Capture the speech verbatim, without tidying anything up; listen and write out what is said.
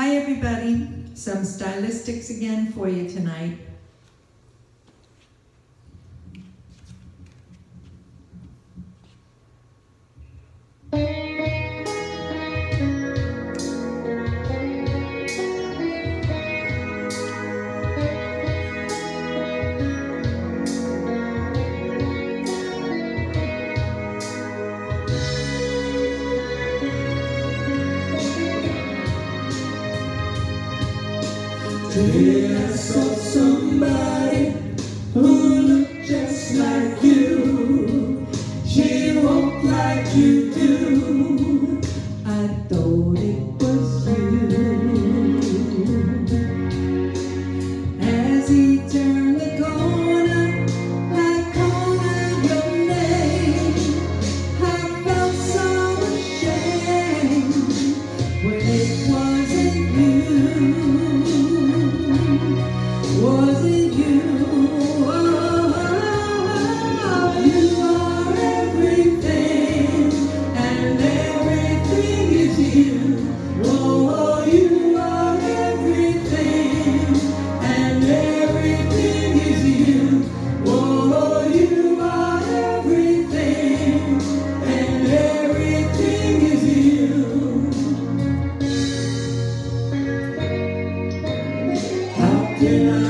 Hi everybody, some stylistics again for you tonight. Today I saw somebody who looked just like you. She walked like you do. I thought it was you. As he turned the corner, I called your name. I felt so ashamed when it wasn't you. Was it you? Oh, you are everything, and everything is you. Oh, you are everything, and everything is you. Oh, you are everything, and everything is you. How can I